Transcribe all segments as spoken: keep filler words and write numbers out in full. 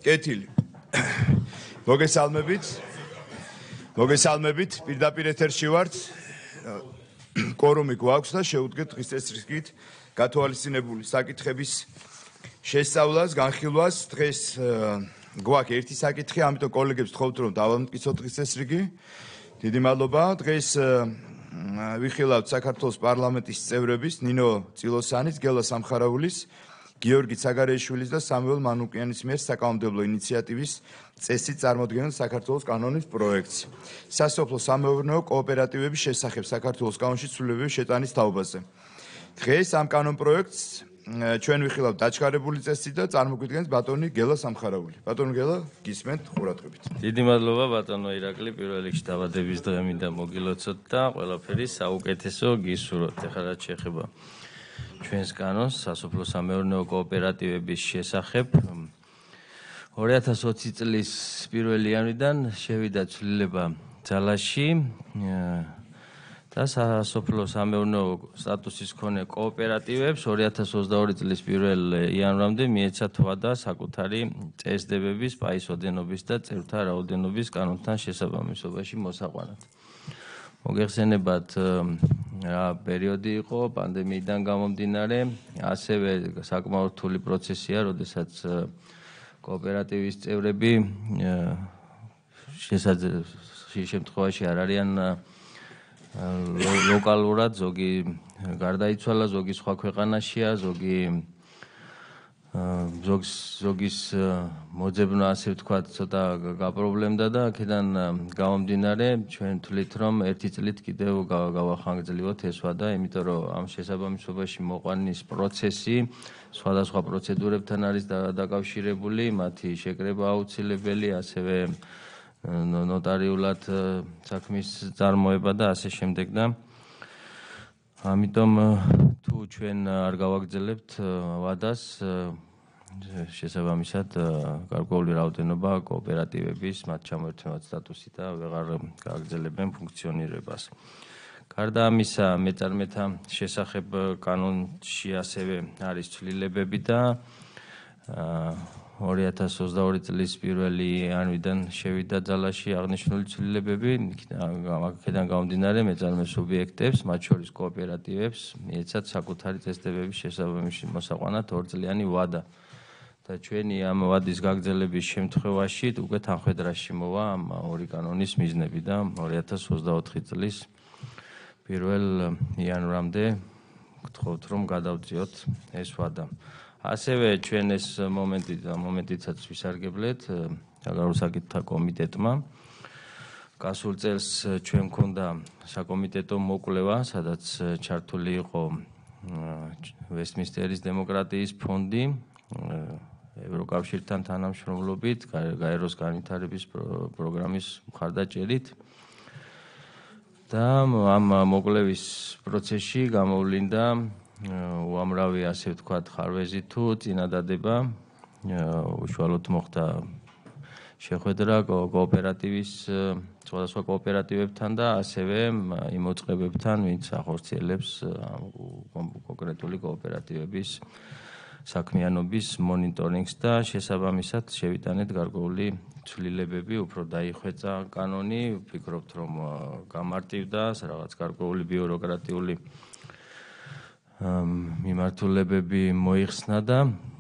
კეთილი. მოგესალმებით. მოგესალმებით. პირდაპირ ეთერში ვართ. კორუმი გვაქვს და შევუდგეთ დღის წესრიგით გათვალისწინებული საკითხების შესწავლას, განხილვას. დღეს გვაქვს ერთი საკითხი, ამიტომ კოლეგებს ვთხოვთ რომ დავამტკიცოთ დღის წესრიგი. დიდი მადლობა. დღეს ვიხილავთ საქართველოს პარლამენტის წევრების ნინო წილოსანის, გელა სამხარაულის, გიორგი ცაგარეიშვილის და სამუელ მანუკიანის მიერ საკანონმდებლო ინიციატივის წესით წარმოდგენილ საქართველოს კანონის პროექტს. სასოფლო სამეურნეო კოოპერატივების შესახებ საქართველოს კანონში ცვლილებების შეტანის თაობაზე. დღეს ამ კანონ პროექტს ჩვენ ვიხილავთ დაჩქარებული წესით და წარმოგვიდგენს ბატონი გელა სამხარაული. ბატონი გელა, გისმენთ ყურადღებით. დიდი მადლობა ბატონო ირაკლი, პირველ რიგში დაბადების დღე მინდა მოგილოცოთ და ყველაფერი საუკეთესო გისურვოთ. ეხლა რაც შეეხება ჩვენს კანონს სასოფლო სამეურნეო კოოპერატივების შესახებ ორი ათას ოცი წლის პირველი იანვრიდან შევიდა ცვლილება ძალაში და სასოფლო სამეურნეო სტატუსის მქონე კოოპერატივებს ორი ათას ოცდაორი წლის პირველ იანვრამდე მიეცათ ვადა საკუთარი წესდებების, პაისოდენობის და წევრთა რაოდენობის კანონთან შესაბამისობაში მოსაყვანად. მოგეხსენებათ რა პერიოდი იყო პანდემიიდან გამომდინარე, ასევე საკმაოდ რთული პროცესია, როდესაც კოოპერატივის წევრები შესაძლოა შემთხვევაში არ არიან ლოკალურად, ზოგი გარდაიცვალა, ზოგი სხვა ქვეყანაშია, ზოგი ზოგის ზოგის მოძებნა ასე ვთქვათ ცოტა გაპრობლემდა და აქედან გამომდინარე ჩვენ თვლით რომ ერთი წლით კიდევ გავახანგრძლივოთ ეს ვადა, იმიტომ რომ ამ შესაბამისობაში მოყვანის პროცესი სხვადასხვა პროცედურებთან არის დაკავშირებული, მათი შეკრება აუცილებელი, ასევე ნოტარიულად საქმის წარმოება და ასე შემდეგ და ამიტომ თუ ჩვენ არ გავაგრძელებთ ვადას შესაბამისად გარკვეული რაოდენობა კოოპერატივების მათ ჩამოერთვათ სტატუსი და ვეღარ გააგრძელებენ ფუნქციონირებას. გარდა ამისა, მეწარმეთა შესახებ კანონში ასევე არის ცვლილებები და ორი ათას ოცდაორი წლის პირველი იანვრიდან შევიდა ძალაში აღნიშნული ცვლილებები, აქედან გამომდინარე მეწარმე სუბიექტებს, მათ შორის კოოპერატივებს, მიეცათ საკუთარი წესდებების შესაბამისში მოსაყვანად ორწლიანი ვადა. და ჩვენი ამ ვადის გაგრძელების შემთხვევაში უკვე თანხმედრაში მოვა ამ ორი კანონის მიზნები და ორი ათას ოცდაოთხი წლის პირველ იანვრამდე გთხოვთ რომ გადავწიოთ ეს ვადა. ასევე ჩვენ ეს მომენტი და მომენტიცაც ვისარგებლეთ აგრარულ საკითხთა კომიტეტმა. გასულ წელს ჩვენ მქონდა საკომიტეტო მოკვლევა, სადაც ჩართული იყო ვესტმინსტერის დემოკრატიის ფონდი, ევროკავშირთან თანამშრომლობით, გაეროს განვითარების პროგრამის მხარდაჭერით. და ამ მოკვლევის პროცესში გამოვლინდა უამრავი ასე ვთქვათ ხარვეზი თუ წინადადება, უშუალოდ მოხდა შეხვედრა კოოპერატივის სხვადასხვა კოოპერატივებთან და ასევე იმ მოწყებებთან, ვინც ახორციელებს კონკრეტული კოოპერატივების საქმიანობის მონიტორინგს და შესაბამისად შევიტანეთ გარკვეული ცვლილებები, უფრო დაიხვეწა კანონი, ვფიქრობთ რომ გამარტივდა რაღაც გარკვეული ბიუროკრატიული მიმართულებები მოიხსნა და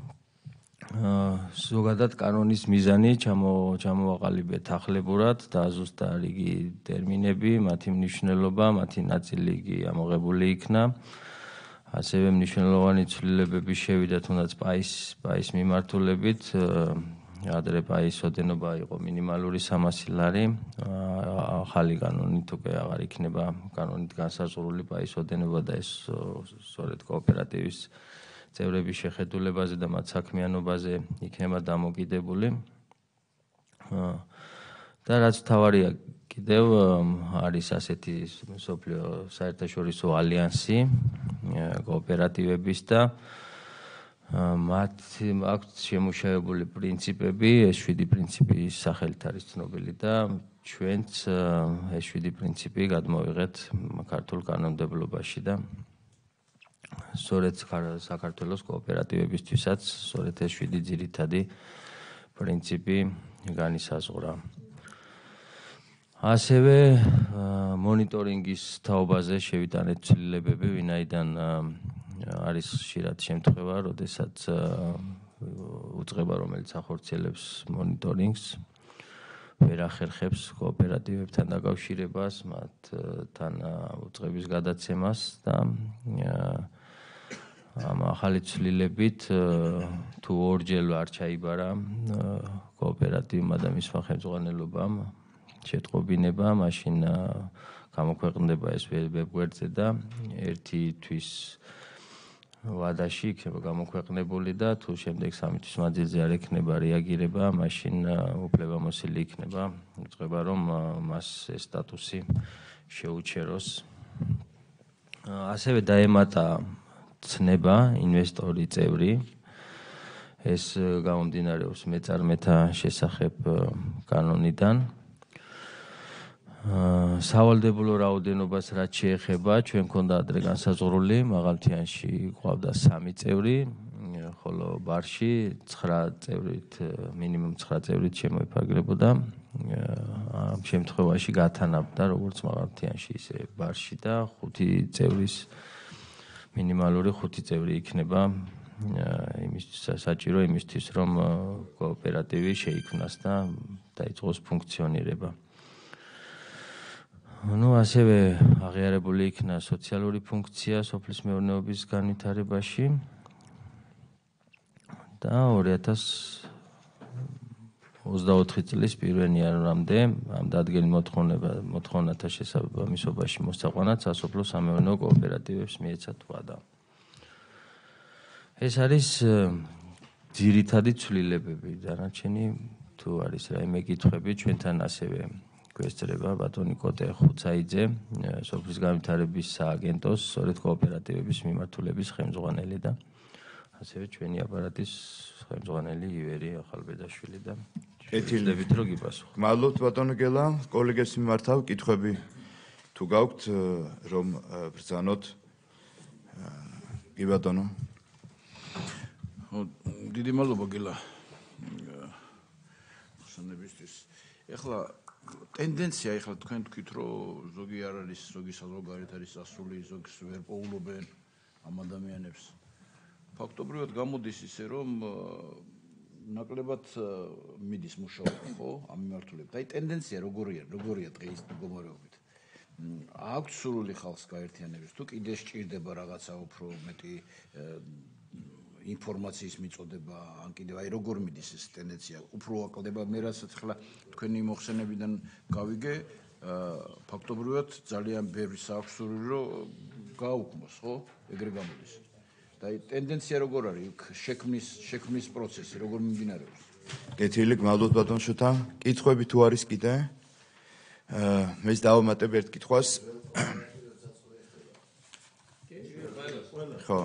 ზოგადად კანონის მიზანი ჩამოვაყალიბეთ ახლებურად და ზუსტად რიგი ტერმინები, მათი მნიშვნელობა, მათი ნაწილი კი ამოღებული იქნა. ასევე მნიშვნელოვანი ცვლილებები შევიდა თუნდაც პაის პაის მიმართულებით, ადრე პაის ოდენობა იყო მინიმალური სამასი ლარი, ახალი კანონით უკვე აღარ იქნება კანონით განსაზღვრული პაის ოდენობა და ეს სწორედ კოოპერატივის წევრების შეხედულებაზე და მათ საქმიანობაზე იქნება დამოკიდებული. და რაც მთავარია კიდევ არის ასეთი მსოფლიო საერთაშორისო ალიანსი კოოპერატივების და მათ აქვთ შემუშავებული პრინციპები, ეს შვიდი პრინციპი სახელით არის ცნობილი და ჩვენც ეს შვიდი პრინციპი გადმოვიღეთ ქართულ კანონმდებლობაში და სწორედ საქართველოს კოოპერატივებისთვისაც სწორედ ეს შვიდი ძირითადი პრინციპი განისაზღვრა. ასევე მონიტორინგის თაობაზე შევიტანეთ ცვლილებები, ვინაიდან არის ხშირად შემთხვევა, როდესაც უწყება, რომელიც ახორციელებს მონიტორინგს, ვერ ახერხებს კოოპერატივებთან დაკავშირებას, მათთან უწყების გადაცემას და ამ ახალი ცვლილებით თუ ორჯერ არ ჩაიბარა კოოპერატივმა და მისმა ხელმძღვანელობამ შეტყობინება, მაშინ გამოქვეყნდება ეს ვებგვერდზე და ერთი თვის ვადაში იქნება გამოქვეყნებული და თუ შემდეგ სამი თვის მანძილზე არ ექნება რეაგირება, მაშინ უფლებამოსილი იქნება უწყება, რომ მას ეს სტატუსი შეუჩეროს. ასევე დაემატა ცნება ინვესტორი წევრი. ეს გამომდინარეობს მეწარმეთა შესახებ კანონიდან. სავალდებულო რაოდენობას რაც შეეხება, ჩვენ გქონდა ადრე განსაზღვრული, მაღალმთიანში ყავდა სამი წევრი, ხოლო ბარში ცხრა წევრით, მინიმუმ ცხრა წევრით შემოიფარგლებოდა. ამ შემთხვევაში გათანაბრდა როგორც მაღალმთიანში, ისე ბარში და ხუთი წევრის მინიმალური ხუთი წევრი იქნება იმისთვის საჭირო იმისთვის, რომ კოოპერატივი შეიქმნას და დაიწყოს ფუნქციონირება. ნუ ასევე აღიარებული იქნა სოციალური ფუნქცია სოფლის მეურნეობის განვითარებაში და ორი ათას ოცდაოთხი წლის პირველ იანვრამდე ამ დადგენილ მოთხოვნათა შესაბამისობაში მოსაყვანად სასოფლო სამეურნეო კოოპერატივებს მიეცათ ვადა. ეს არის ძირითადი ცვლილებები, დანარჩენი თუ არის რაიმე კითხვები, ჩვენთან ასევე გვესწრება ბატონი კოტე ხუცაიძე, სოფლის განვითარების სააგენტოს, სწორედ კოოპერატივების მიმართულების ხელმძღვანელი და ასევე ჩვენი აპარატის ხელმძღვანელი ივერი ახალბედაშვილი და შევიდებით რომ გიპასუხოთ. მადლობთ ბატონო გელა, კოლეგებს მიმართავ კითხვები თუ გაქვთ რომ ბრძანოთ. კი ბატონო. დიდი მადლობა გელა. ხსენებისთვის. ეხლა ტენდენცია ეხლა თქვენ თქვით რომ ზოგი არ არის, ზოგი საზოგადოებით არის სასული, ზოგს ვერ პოულობენ ამ ადამიანებს. ფაქტობრივად გამოდის ისე რომ ნაკლებად მიდის მუშაობა, ხო, ამ მიმართულებით. აი ტენდენცია როგორია, როგორია დღის მდგომარეობით. აქვს სურვილი ხალხს გაერთიანების, თუ კიდე სჭირდება რაღაცა უფრო მეტი ინფორმაციის მიწოდება, ან კიდევ აი როგორ მიდის ეს ტენდენცია, უფრო აკლდება, მე რასაც ახლა თქვენი მოხსენებიდან გავიგე, ფაქტობრივად ძალიან ბევრი აქვს სურვილი რომ გააუქმოს, ხო? ეგრე გამოდის. და აი ტენდენცია როგორ არის, შექმნის შექმნის პროცესი როგორ მიმდინარეობს? კეთილი, გმადლობთ ბატონ შოთა. კითხვები თუ არის კიდე? აა მე დავამატებ ერთ კითხვას. ხო.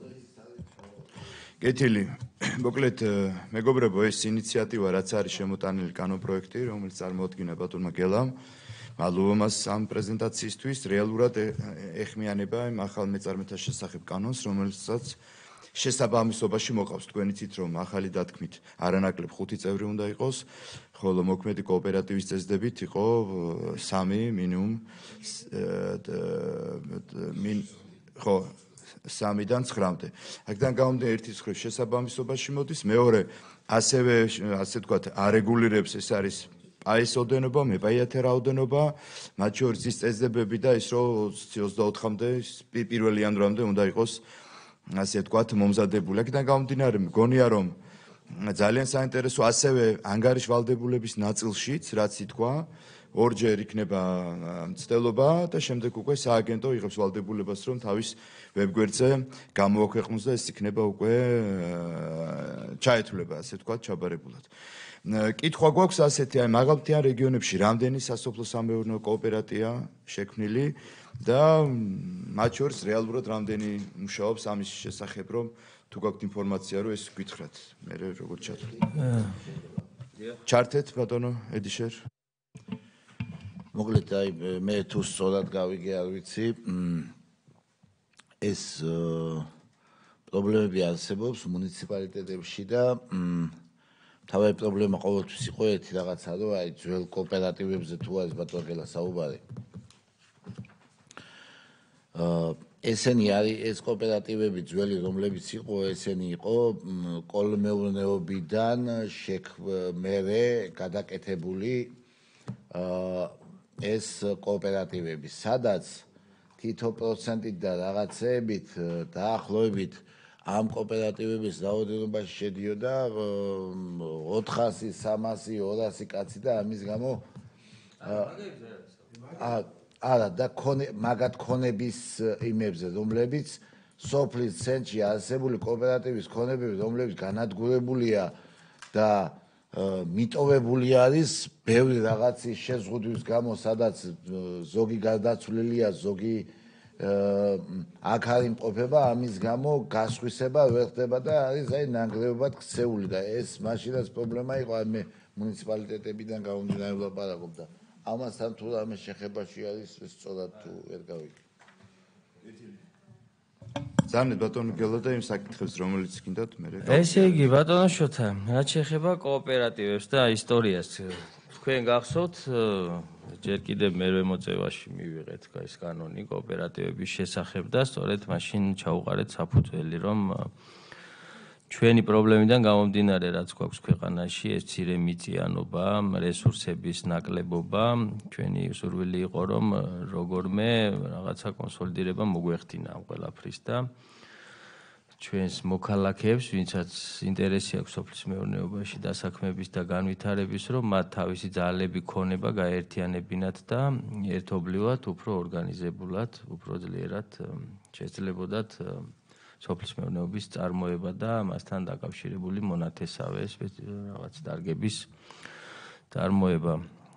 კეთილი, მოკლედ მეგობრებო, ეს ინიციატივა რაც არის შემოტანილი კანონპროექტი, რომელიც წარმოადგინა ბატონმა გელამ, მადლობა მას ამ პრეზენტაციისთვის, რეალურად ეხმიანება იმ ახალ მეწარმეთა შესახებ კანონს, რომელსაც შესაბამისობაში მოყავს. თქვენ იცით, რომ ახალი დათქმით არანაკლებ ხუთი წევრი უნდა იყოს, ხოლო მოქმედი კოოპერატივის წესდებით იყო სამი მინიმუმ ხო სამიდან ცხრამდე. აქედან გამომდინარე ერთის მხრივ შესაბამისობაში მოდის, მეორე ასევე ასე ვთქვათ, არეგულირებს, ეს არის პაის ოდენობა, მეპაიათე რაოდენობა, მათ შორის ის წესდებები და ის რომ ოცდაოთხამდე პირველ იანვრამდე უნდა იყოს ასე ვთქვათ, მომზადებული. აქედან გამომდინარე, მგონია რომ ძალიან საინტერესო ასევე ანგარიშ ვალდებულების ნაწილშიც, რაც ითქვა, ორჯერ იქნება მცდელობა და შემდეგ უკვე სააგენტო იღებს ვალდებულებას, რომ თავის ვებგვერდზე გამოაქვეყნოს და ეს იქნება უკვე ჩაეთვლება, ასე ვთქვათ, ჩაბარებულად. კითხვა გვაქვს ასეთი, აი მაღალმთიან რეგიონებში რამდენი სასოფლო სამეურნეო კოოპერატივია შექმნილი და მათ შორის რეალურად რამდენი მუშაობს ამის შესახებ, რომ თუ გაქვთ ინფორმაცია, რომ ეს გითხრათ, მე როგორ ჩათვლით. ჩართეთ ბატონო ედიშერ. მოკლედ აი მე თუ სწორად გავიგე, არ ვიცი, ეს პრობლემები არსებობს მუნიციპალიტეტებში და თავი პრობლემა ყოველთვის იყო ერთი რაღაცა, რომ აი ძველ კოოპერატივებზე თუ არის ბატონკელა საუბარი. აა ესენი არის ეს კოოპერატივები ძველი, რომლებიც იყო, ესენი იყო კოლმეურნეობიდან მერე გადაკეთებული აა ეს კოოპერატივები, სადაც თითო პროცენტით და რაღაცეებით დაახლოებით ამ კოოპერატივების რაოდენობაში შედიოდა ოთხასი, სამასი, ორასი კაცი და ამის გამო აა არა და მაგათ ქონების იმებზე, რომლებიც სოფლის ცენტრში არსებული კოოპერატივის ქონებები, რომლებიც განადგურებულია და მიტოვებული არის ბევრი რაღაცის შეზღუდვის გამო, სადაც ზოგი გარდაცვლილია, ზოგი აქ არ იმყოფება, ამის გამო გასხვისება ვერ ხდება და არის აი ნანგრევებად ქცეული და ეს მაშინაც პრობლემა იყო, აი მე მუნიციპალიტეტებიდან გამომდინარე ვლაპარაკობ და ამასთან თუ რამე შეხებაში არის სწორად თუ ვერ გავიგე. ზანეთ ბატონო გელოდა იმ საკითხებს, რომელიც გინდათ მე. ესე იგი ბატონო შოთა, რაც შეეხება კოოპერატივებს და ისტორიას, თქვენ გახსოვთ, ჯერ კიდევ მერვე მოწევაში მივიღეთ ეს კანონი კოოპერატივების შესახებ და სწორედ მაშინ ჩაუყარეთ საფუძველი, რომ ჩვენი პრობლემიდან გამომდინარე, რაც გვაქვს ქვეყანაში, ეს მცირე მიწიანობა, რესურსების ნაკლებობა, ჩვენი სურვილი იყო, რომ როგორმე რაღაცა კონსოლიდირება მოგვეხდინა ამ ყველაფრის და ჩვენს მოქალაქეებს, ვინცაც ინტერესი აქვს სოფლის მეურნეობაში დასაქმების და განვითარების, რომ მათ თავისი ძალები ქონება გაერთიანებინათ და ერთობლივად, უფრო ორგანიზებულად, უფრო ძლიერად შესძლებოდათ სოფლის მეურნეობის წარმოება და მასთან დაკავშირებული მონათესავე რაღაც დარგების წარმოება.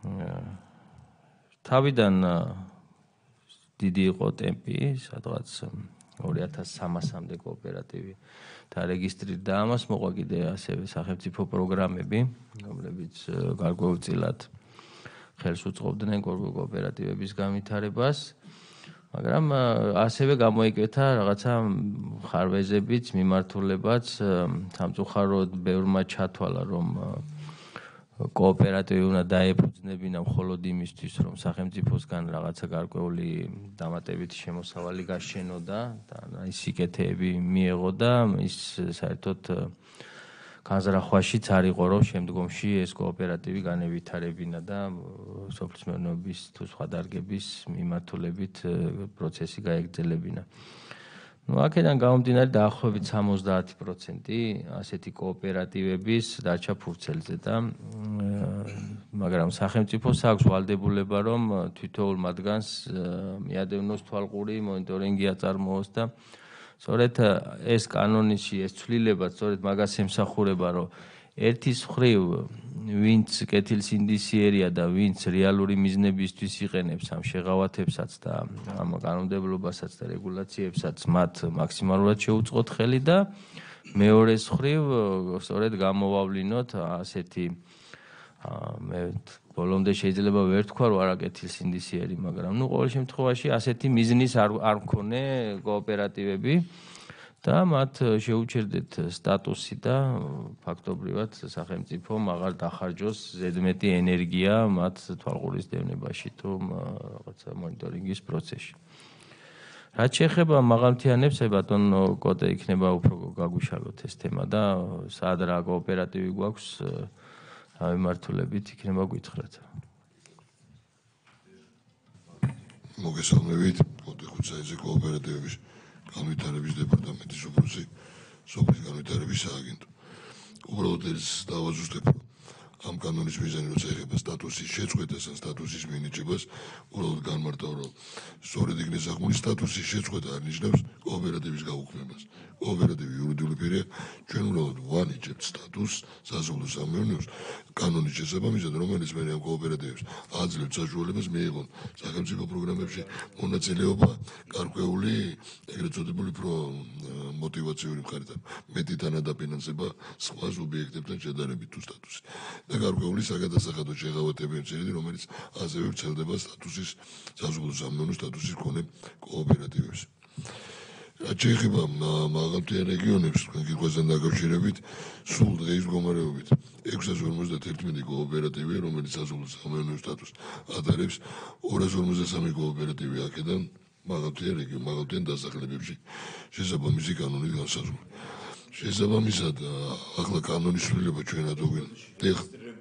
თავიდან დიდი იყო ტემპი, სადღაც ორი ათას სამასამდე კოოპერატივი დარეგისტრირდა და ამას მოყვა კიდე ასევე სახელმწიფო პროგრამები, რომლებიც გარკვეულწილად ხელს უწყობდნენ კოოპერატივების განვითარებას. მაგრამ ასევე გამოიკვეთა რაღაცა ხარვეზებიც, მიმართულებაც, სამწუხაროდ ბევრმა ჩათვალა, რომ კოოპერატივი უნდა დაეფუძნებინა მხოლოდ იმისთვის, რომ სახელმწიფოსგან რაღაცა გარკვეული დამატებითი შემოსავალი გაშენოდა და ის სიკეთეები მიეღო და ის საერთოდ განზრახვაშიც არ იყო, რომ შემდგომში ეს კოოპერატივი განევითარებინა და სოფლის მეურნეობის თუ სხვა დარგების მიმართულებით პროცესი გაეგრძელებინა. ნუ აქედან გამომდინარე დაახლოებით სამოცდაათი პროცენტი ასეთი კოოპერატივების დარჩა ფურცელზე და მაგრამ სახელმწიფოს აქვს ვალდებულება, რომ თითოეულ მათგანს მიადევნოს თვალყური მონიტორინგი აწარმოოს და სწორედ ეს კანონში ეს ცვლილება სწორედ მაგას ემსახურება, რომ ერთის მხრივ ვინც კეთილსინდისიერია და ვინც რეალური მიზნებისთვის იყენებს ამ შეღავათებსაც და ამ კანონმდებლობასაც და რეგულაციებსაც მათ მაქსიმალურად შეუწყოთ ხელი და მეორეს მხრივ სწორედ გამოვავლინოთ ასეთი მე ბოლომდე შეიძლება ვერ თქვა რომ არა კეთილსინდისიერი, მაგრამ ნუ ყოველ შემთხვევაში ასეთი მიზნის არ არ მქონე კოოპერატივები და მათ შეუჩერდეთ სტატუსი და ფაქტობრივად სახელმწიფომ აღარ დახარჯოს ზედმეტი ენერგია მათ თვალყურის დევნებაში თუ რაღაცა მონიტორინგის პროცესში. რაც შეეხება მაღალმთიანებს, ბატონო კოტე იქნება უფრო გაგუშალოთ ეს თემა და სად რა კოოპერატივი გვაქვს ამემართულებით იქნება გითხრათ. მოგესალმებით, კოტე ხუთსაიძე კოოპერატივების განვითარების დეპარტამენტის უფროსი, სოფლის განვითარების სააგენტო. უბრალოდ ეს დავაზუსტებ, ამ კანონის მიზანი როცა ეხება სტატუსის შეწყვეტას ან სტატუსის მინიჭებას, უბრალოდ განმარტავ, რომ სწორედ იქ ნესახმული სტატუსის შეწყვეტა არ ნიშნავს კოოპერატივის გაუქმებას. კოოპერატივი იურიდიული პირია, ჩვენ უბრალოდ ვანიჭებთ სტატუსს საზოგადო სამეურნეოს კანონის შესაბამისად, რომელიც მე ამ კოოპერატივებს აძლევთ საშუალებას მიიღონ სახელმწიფო პროგრამებში მონაწილეობა გარკვეული ეგრეთ წოდებული მოტივაციური მხარიდან მეტი თანადაფინანსება სხვა სუბიექტებთან შედარებით თუ სტატუსი და გარკვეული საგადასახადო შეღავათებები მცირედი, რომელიც ასევე ვრცელდება სტატუსის საზოგადო სამეურნეო სტატუსის მქონე კოოპერატივებს. რაც შეეხება მაღალმთიან რეგიონებს, თქვენ გიყვასთან დაკავშირებით, სულ დღეის მდგომარეობით ექვსას ორმოცდაერთი კოოპერატივია, რომელიც საზოგადო-სამეურნეო სტატუსს ატარებს, ორას ორმოცდასამი კოოპერატივი აქედან მაღალმთიან რეგიონ, მაღალმთიან დასახლებებში შესაბამისი კანონით განსაზღვრული. შესაბამისად, ახლა კანონის ცვლილება ჩვენ რატო გვინდა?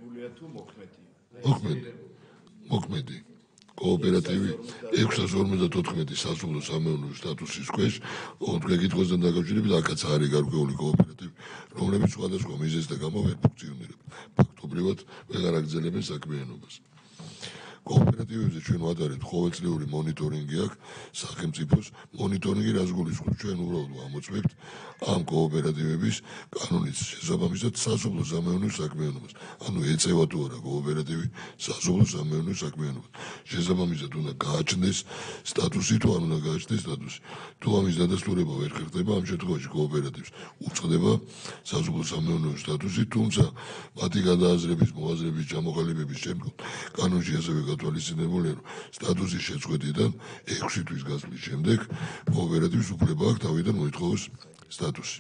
მოქმედი. მოქმედი. კოოპერატივი ექვსას ორმოცდათოთხმეტი საზოგადო-სამეურნეო სტატუსის ქვეშ, თქვენ კითხვასთან დაკავშირებით, აქაც არის გარკვეული კოოპერატივი, რომლებიც სხვადასხვა მიზეზთა გამო ვერ ფუნქციონირებენ. ფაქტობრივად ვეღარ აგრძელებენ საქმიანობას. კოოპერატივებზე ჩვენ ვატარებთ ყოველწლიური მონიტორინგი აქვს სახელმწიფოს მონიტორინგი რას გულისხმობს ჩვენ უბრალოდ ამოწმებთ ამ კოოპერატივების კანონის შესაბამისად საზოგადო-სამეურნეო საქმიანობას. ანუ ეწევა თუ არა კოოპერატივი საზოგადო-სამეურნეო საქმიანობას. შესაბამისად უნდა გააჩნდეს სტატუსი თუ არ უნდა გააჩნდეს სტატუსი. თუ ამის დადასტურება ვერ ხერხდება, ამ შემთხვევაში კოოპერატივს უწყდება საზოგადო-სამეურნეო სტატუსი, თუმცა მათი გადააზრების, მოაზრების, ჩამოყალიბების შემდგომ კანონში ასევე გათვალისწინებულია, რომ სტატუსის შეწყვეტიდან ექვსი თვის გასვლის შემდეგ კოოპერატივს უფლება აქვს თავიდან მოითხოვოს სტატუსი.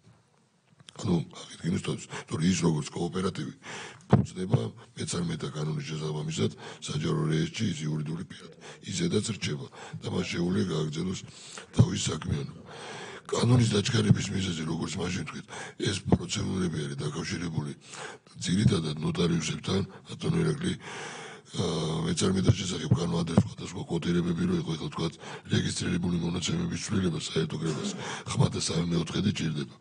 ანუ აღიდგინოს სტატუსი, თორე ის როგორც კოოპერატივი ფუნქციონირება მეცხრამეტე კანონის შესაბამისად საჯარო რეესტრში ის იურიდიული პირად ისედაც რჩება და მას შეუძლია გააგრძელოს თავის საქმიანობა. კანონის დაჩქარების მიზეზი, როგორც მაშინ თქვით, ეს პროცედურები არის დაკავშირებული ძირითადად ნოტარიუსებთან, ბატონო ირაკლი, მეცხრამეტე შესახებ განვადებს სხვადასხვა კოდირებები, რომ იყო ეხლა თქვათ რეგისტრირებული მონაცემების ცვლილება საერთო კრებას ხმა და სამი მეოთხედი ჭირდება.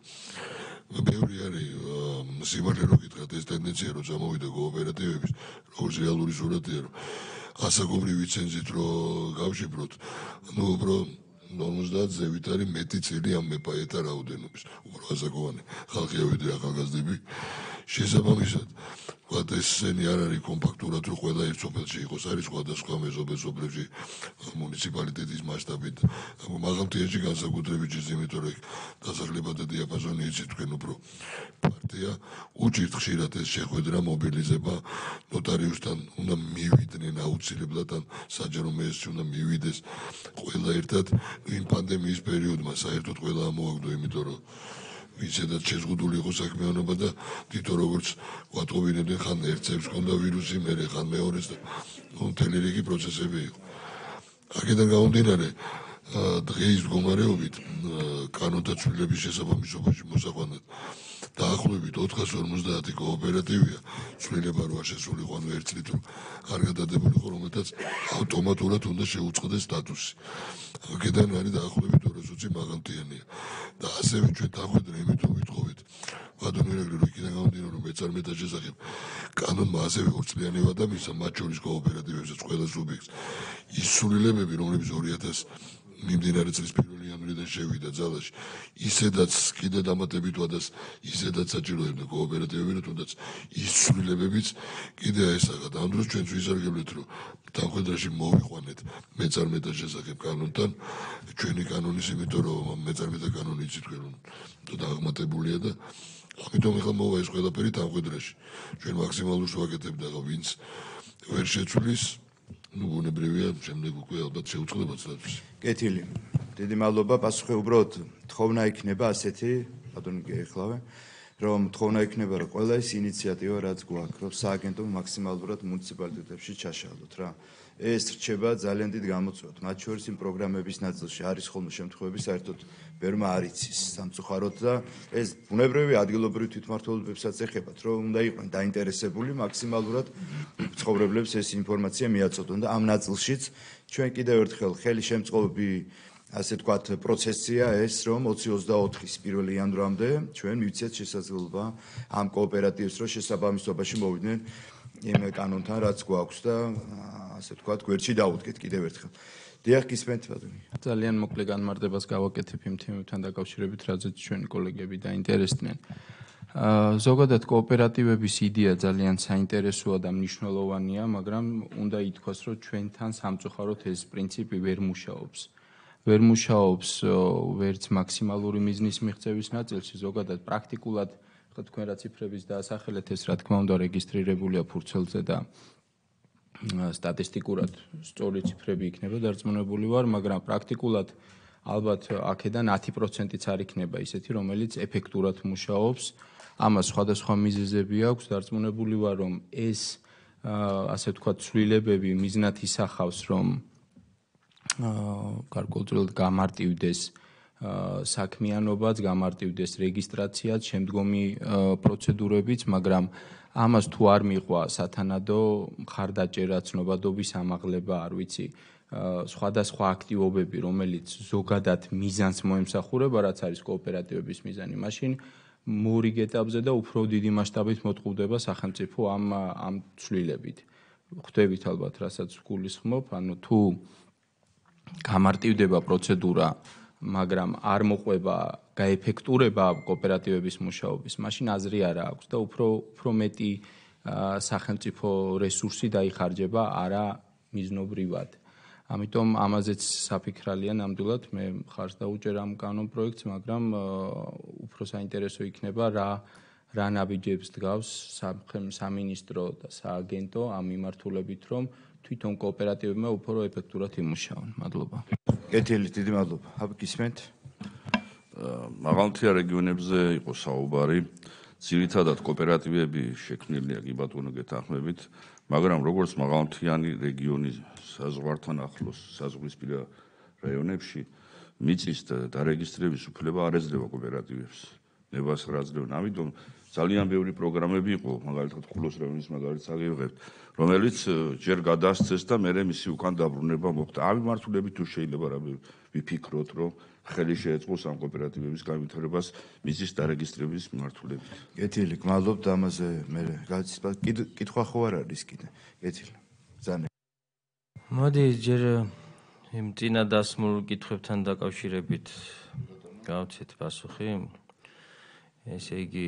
ბევრი არის სიმართლე რო გითხრათ, ეს ტენდენცია რო წამოვიდა კოოპერატივების, როგორც რეალური სურათია, რომ ასაკობრივი ცენზით რო გავშიფროთ, ну უფრო ორმოცდაათ ზევით არის მეტი წილი ამ მეპაეთა რაოდენობის, უფრო ასაკოვანი ხალხია ვიდრე ახალგაზრდები. შესაბამისად, ვთქვათ, ესენი არ არის კომპაქტურად, რომ ყველა ერთ სოფელში იყოს, არის სხვადასხვა მეზობელ-სოფლებში მუნიციპალიტეტის მასშტაბით, მაღალმთიანში განსაკუთრებით ის, იმიტომ რომ დასახლებათა დიაპაზონი იცით თქვენ უფრო ფართია, უჭირთ ხშირად ეს შეხვედრა, მობილიზება ნოტარიუსთან უნდა მივიდნენ აუცილებლად, ან საჯარო მეეstrში უნდა მივიდეს ყველა ერთად, იმ პანდემიის პერიოდმა საერთოდ ყველა ამოაგდო, იმიტომ რომ ისედაც შეზღუდული იყო საქმიანობა და თვითონ როგორც ვატყობინებდნენ, ხან ერთებს ჰქონდა ვირუსი, მერე ხან მეორეს და მთელი რიგი პროცესები იყო. აქედან გამომდინარე, დღეის მდგომარეობით კანონთა ცვლილების შესაბამისობაში მოსაყვანად დაახლოებით ოთხას ორმოცდაათი კოოპერატივია, ცვლილება როა შესულიყო, ანუ ერთ წლით არ გადადებული იყო, რომელთაც ავტომატურად უნდა შეუწყდეს სტატუსი. აქედან არის დაახლოებით ორას ოცი მაღალმთიანია. და ასევე ჩვენ დახვედრა იმითო ვითხოვით, ბატონო ირაკლი, რომ იქიდან გამომდინარე, რომ მეცხრამეტე შესახებ კანონმა ასევე ორწლიანი ვადა მისცა, მათ შორის კოოპერატივებსაც ყველა სუბიექტს ის ცვლილებები, რომლებიც ორი ათას მიმდინარე წლის პირველი იანვრიდან შევიდა ძალაში, ისედაც კიდე დამატებით ვადას, ისედაც საჭიროებდა კოოპერატივები, რომ თუნდაც ის ცვლილებებიც კიდე აესახათ. ამ დროს ჩვენც ვისარგებლეთ, რომ დამხვედრაში მოვიყვანეთ მეცხრამეტე შესახებ კანონთან, ჩვენი კანონის, იმიტომ რომ მეცხრამეტე კანონი იცით თქვენ, რომ დაღმატებულია და ამიტომ ეხლა მოვა ეს ყველაფერი დამხვედრაში. ჩვენ მაქსიმალურს ვაკეთებთ და ვინც ვერ შეცვლის, ну ბუნებრივია, შემდეგ უკვე ალბათ შეუწყდება სტატუსი. კეთილი. დიდი მადლობა, პასუხი უბრალოდ თხოვნა იქნება ასეთი, ბატონო გეეხლავე, რომ თხოვნა იქნება, რომ ყველა ის ინიციატივა, რაც გვაქვს, რომ სააგენტო მაქსიმალურად მუნიციპალიტეტებში ჩაშალოთ რა. ეს რჩება ძალიან დიდ გამოწვევად. მათ შორის იმ პროგრამების ნაწილში არის ხოლმე შემთხვევები, საერთოდ ბევრმა არ იცის სამწუხაროდ და ეს ბუნებრივი ადგილობრივი თვითმმართველობებსაც ეხებათ, რომ უნდა იყვნენ დაინტერესებული მაქსიმალურად ცხოვრებლებს ეს ინფორმაცია მიაწოდონ და ამ ნაწილშიც ჩვენ კიდევ ერთხელ ხელი შემწყობი ასე თქვათ პროცესია ეს, რომ ოცი ოცდაოთხის პირველი იანვრამდე ჩვენ მივცეთ შესაძლებლობა ამ კოოპერატივებს რო შესაბამისობაში მოვიდნენ იმ კანონთან, რაც გვაქვს და ასე თქვათ გვერდში დაუდგეთ კიდევ ერთხელ. დიახ, გისმენთ ბატონო. ძალიან მოკლე განმარტებას გავაკეთებ იმ თემებთან დაკავშირებით, რაზეც ჩვენი კოლეგები დაინტერესდნენ. ზოგადად კოოპერატივების იდეა ძალიან საინტერესოა და მნიშვნელოვანია, მაგრამ უნდა ითქვას, რომ ჩვენთან სამწუხაროდ ეს პრინციპი ვერ მუშაობს. ვერ მუშაობს ვერც მაქსიმალური მიზნის მიღწევის ნაწილში, ზოგადად პრაქტიკულად, ხო თქვენ რა ციფრების დაასახელეთ, ეს რა თქმა უნდა რეგისტრირებულია ფურცელზე და სტატისტიკურად სწორი ციფრები იქნება დარწმუნებული ვარ, მაგრამ პრაქტიკულად ალბათ აქედან ათი პროცენტიც არ იქნება ისეთი, რომელიც ეფექტურად მუშაობს. ამას სხვადასხვა მიზეზები აქვს, დარწმუნებული ვარ, რომ ეს ასე ვთქვათ, ცვლილებები მიზნად ისახავს, რომ გარკვეულწილად გამარტივდეს საქმიანობაც, გამარტივდეს რეგისტრაციაც, შემდგომი პროცედურებიც, მაგრამ ამას თუ არ მიყვა სათანადო მხარდაჭერა, ცნობადობის ამაღლება, არ ვიცი, სხვადასხვა აქტივობები, რომელიც ზოგადად მიზანს მოემსახურება, რაც არის კოოპერატივების მიზანი, მაშინ მორიგ ეტაპზე და უფრო დიდი მასშტაბით მოთხოვდება სახელმწიფო ამ ამ ცვლილებით. ხვდებით ალბათ, რასაც გულისხმობ, ანუ თუ გამარტივდება პროცედურა, მაგრამ არ მოყვება გაეფექტურება კოოპერატივების მუშაობის, მაშინ აზრი არა აქვს და უფრო უფრო მეტი სახელმწიფო რესურსი დაიხარჯება არა მიზნობრივად. ამიტომ ამაზეც საფიქრალია ნამდვილად, მე ხარს დაუჭერ ამ კანონ პროექტს, მაგრამ უფრო საინტერესო იქნება რა რა ნაბიჯებს დგავს სამინისტრო და სააგენტო ამ მიმართულებით, რომ თვითონ კოოპერატივებმა უფრო ეფექტურად იმუშაონ. მადლობა. კეთილი, დიდი მადლობა. აბა გისმენთ? მაღალმთიან რეგიონებზე იყო საუბარი. ძირითადად კოოპერატივები შექმნილია კი ბატონო გეთანხმებით, მაგრამ როგორც მაღალმთიანი რეგიონი საზღვართან ახლოს, საზღვრისპირა რაიონებში მიწის დარეგისტრების უფლება არ ეძლევა კოოპერატივებს. ნებას რა აძლევენ. ამიტომ ძალიან ბევრი პროგრამები იყო, მაგალითად ხულოს რაიონის მაგალითს აღიქვებთ, რომელიც ჯერ გადასცეს და მერე მისი უკან დაბრუნება მოხდა. ამ მიმართულებით თუ შეიძლება რა ვიფიქროთ, რომ ხელი შეეწყოს ამ კოოპერატივების განვითარებას მიწის დარეგისტრების მიმართულებით. კეთილი, გმადლობთ ამაზე მე გაცილება. კითხვა ხო არ არის კიდე? კეთილი. ზანე. მოდი ჯერ იმ წინა დასმულ კითხვებთან დაკავშირებით გავცეთ პასუხი. ესე იგი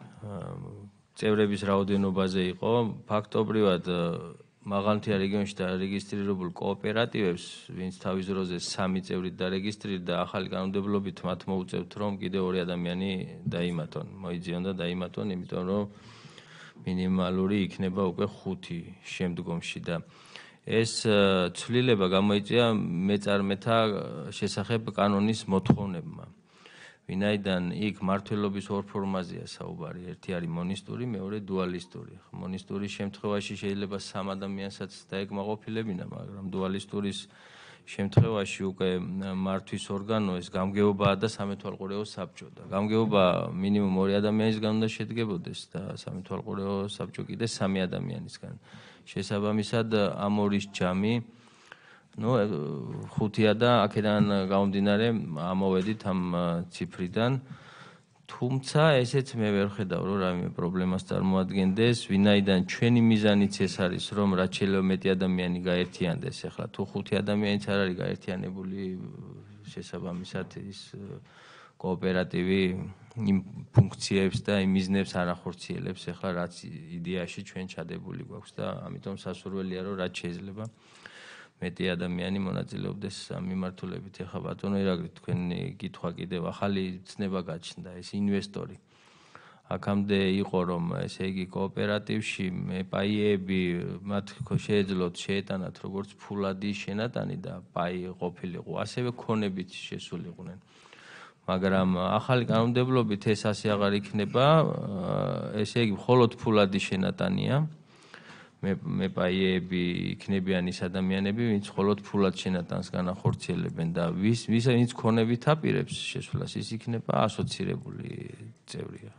წევრების რაოდენობაზე იყო ფაქტობრივად მაღალმთიან რეგიონში დარეგისტრირებულ კოოპერატივებს, ვინც თავის დროზე სამი წევრით დარეგისტრირდა და ახალი კანონმდებლობით მათ მოუწევთ, რომ კიდე ორი ადამიანი დაიმატონ, მოიძიონ და დაიმატონ, იმიტომ რომ მინიმალური იქნება უკვე ხუთი შემდგომში და ეს ცვლილება გამოიწვია მეწარმეთა შესახებ კანონის მოთხოვნებმა. ვინაიდან იქ მართლობის ორ ფორმაზეა საუბარი, ერთი არის მონისტური, მეორე დუალისტური. მონისტურის შემთხვევაში შეიძლება სამ ადამიანსაც დაეკმაყოფილებინა, მაგრამ დუალისტურის შემთხვევაში უკვე მართვის ორგანო ეს გამგეობაა და სამეთვალყურეო საბჭო და გამგეობა მინიმუმ ორი ადამიანისგან უნდა შედგებოდეს და სამეთვალყურეო საბჭო კიდე სამი ადამიანისგან. შესაბამისად ამ ორის ჯამი ну ხუთია და აქედან გამომდინარე ამოვედით ამ ციფრიდან თუმცა ესეც მე ვერ ხედავ რომ რაიმე პრობლემას წარმოადგენდეს ვინაიდან ჩვენი მიზანიც ეს არის რომ რაც შეიძლება მეტი ადამიანი გაერთიანდეს ახლა თუ ხუთი ადამიანიც არ არის გაერთიანებული შესაბამისად ის კოოპერატივი იმ ფუნქციებს და იმ მიზნებს არ ახორციელებს ახლა რაც იდეაში ჩვენ ჩადებული გვაქვს და ამიტომ სასურველია რომ რაც შეიძლება მეტი ადამიანი მონაწილეობდეს ამ მიმართულებით. ეხლა ბატონო ირაკლი თქვენი კითხვა კიდევ ახალი ცნება გაჩნდა ეს ინვესტორი. აქამდე იყო რომ ესე იგი კოოპერატივში პაიები მათ შეეძლოთ შეეტანათ როგორც ფულადი შენატანი და პაი ყოფილიყო, ასევე ქონებით შესულიყვნენ. მაგრამ ახალი კანონმდებლობით ეს ასე აღარ იქნება, ესე იგი მხოლოდ ფულადი შენატანია. მე მე პაიები იქნებიან ის ადამიანები, ვინც მხოლოდ ფულად შენატანს განახორციელებენ და ვის ვის ვინც ქონებით აპირებს შესვლას, ის იქნება ასოცირებული წევრია.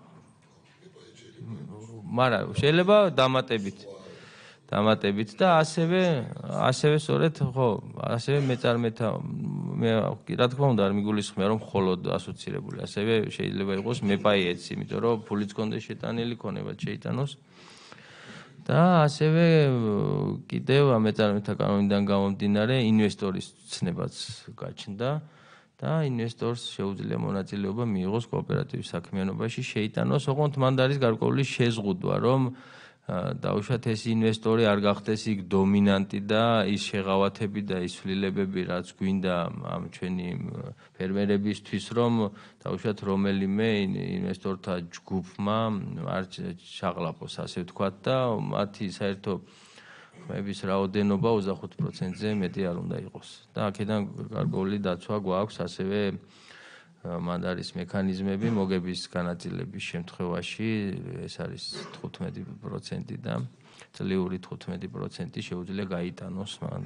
მაგრამ შეიძლება დამატებით დამატებით და ასევე ასევე სწორედ ხო, ასევე მეწარმეთა მე რა თქმა უნდა არ მიგულისხმია რომ მხოლოდ ასოცირებული, ასევე შეიძლება იყოს მეპაიეც, იმიტომ რომ ფულიც კონდეს შეტანილი, ქონებად შეიტანოს. და ასევე კიდევ ამეწარმეთა კანონიდან გამომდინარე ინვესტორის ცნებაც გაჩნდა და ინვესტორს შეუძლია მონაწილეობა მიიღოს კოოპერატივის საქმიანობაში, შეიტანოს, ოღონდ მან არის გარკვეული შეზღუდვა, რომ დაუშვათ ეს ინვესტორი არ გახდეს იქ დომინანტი და ის შეღავათები და ის ცვლილებები, რაც გვინდა ამ ჩვენი ფერმერებისთვის, რომ დაუშვათ რომელიმე ინვესტორთა ჯგუფმა არ ჩაღლაპოს, ასე ვთქვათ და მათი საერთო თქმების რაოდენობა ოცდახუთ პროცენტზე მეტი არ უნდა იყოს. და აქედან გარკვეული დაცვა გვაქვს ასევე მანდ არის მექანიზმები მოგების განაწილების შემთხვევაში ეს არის თხუთმეტი პროცენტი და წლიური თხუთმეტი პროცენტი შეუძლია გაიტანოს მან.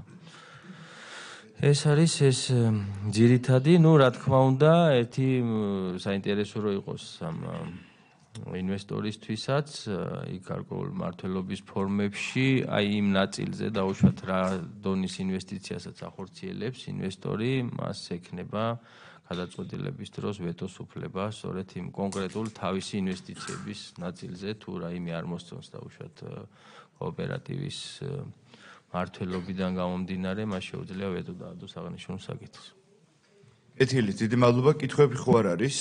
ეს არის ეს ძირითადი, ну, რა თქმა უნდა, ერთი საინტერესო რო იყოს ამ ინვესტორისთვისაც, იქ გარკვეულ მართლობის ფორმებში, აი იმ ნაწილზე დაუშვათ რა დონის ინვესტიციასაც ახორციელებს ინვესტორი, მას ექნება გადაწყვეტილების დროს ვეტოს უფლება, სწორედ იმ კონკრეტულ თავისი ინვესტიციების ნაწილზე, თუ რაიმე არ მოსწონს დაუშვათ კოოპერატივის მართლობიდან გამომდინარე, მას შეუძლია ვეტო დაადოს აღნიშნულ საკითხს. კეთილი, დიდი მადლობა, კითხვები ხო არ არის?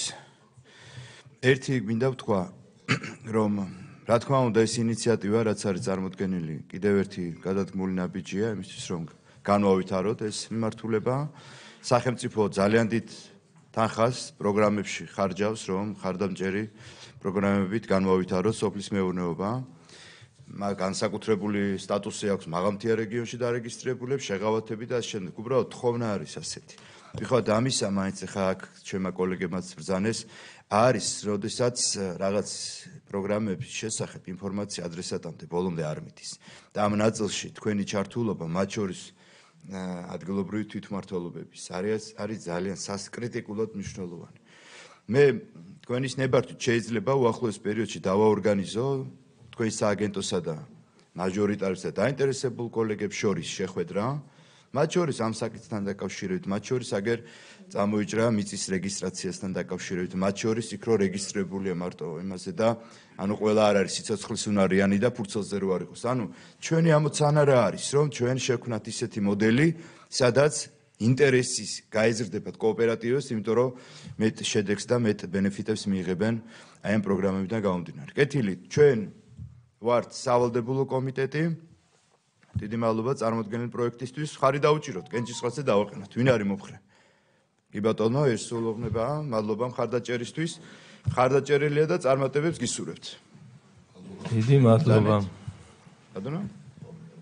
ერთი მინდა ვთქვა, რომ რა თქმა უნდა ეს ინიციატივა, რაც არის წარმოდგენილი, კიდევ ერთი გადადგმული ნაბიჯია იმისთვის, რომ განვავითაროთ ეს მიმართულება. სახელმწიფო ძალიან დიდ თანხას პროგრამებში ხარჯავს, რომ ხარდამჭერი პროგრამებით განვავითაროს სოფლის მეურნეობა. განსაკუთრებული სტატუსი აქვს მაღალმთიან რეგიონში დარეგისტრებულებს, შეღავათები და ასე შემდეგ. უბრალოდ თხოვნა არის ასეთი. ვიხოთ ამისა, მაინც ახლა აქ ჩვენმა კოლეგებმაც ბრძანეს, არის, როდესაც რაღაც პროგრამების შესახებ ინფორმაცია ადრესატამდე ბოლომდე არ მიდის. და ამ ნაწილში თქვენი ჩართულობა, მათ შორის ადგილობრივი თვითმმართველობების არის არის ძალიან საკრიტიკულად მნიშვნელოვანი. მე თქვენის ნებართვით შეიძლება უახლოეს პერიოდში დავაორგანიზო თქვენი სააგენტოსა და მაჟორიტარისა და დაინტერესებულ კოლეგებს შორის შეხვედრა, მათ შორის ამ საკითხთან დაკავშირებით, მათ შორის აგერ წამოიჭრა მიწის რეგისტრაციასთან დაკავშირებით, მათ შორის იქ რო რეგისტრებულია მარტო იმაზე და ანუ ყველა არ არის სიცოცხლის უნარიანი და ფურცელზე რო არ იყოს. ანუ ჩვენი ამოცანა რა არის, რომ ჩვენ შევქმნათ ისეთი მოდელი, სადაც ინტერესის გაეზრდებათ კოოპერატივებს, იმიტომ რომ მეტ შედეგს და მეტ ბენეფიტებს მიიღებენ აი ამ პროგრამებიდან გამომდინარე. კეთილი, ჩვენ ვართ სავალდებულო კომიტეტი. დიდი მადლობა წარმოდგენილ პროექტისთვის. ხარი დაუჭიროთ, კენჭისყრაზე დავაყენოთ. ვინ არის მომხრე? კი ბატონო, ეს სულუღნებაა. მადლობა მხარდაჭერისთვის. მხარდაჭერილია და წარმატებებს გისურვებთ. დიდი მადლობა. ბატონო?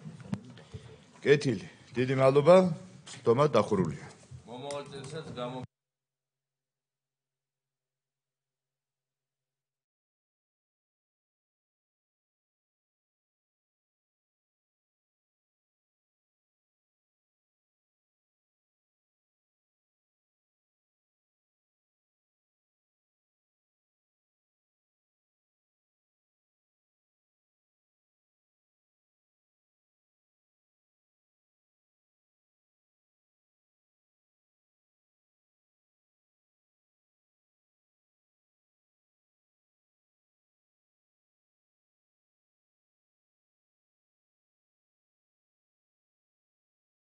კეთილი, დიდი მადლობა. სიტომა დახურულია. მომავალ წელსაც გამო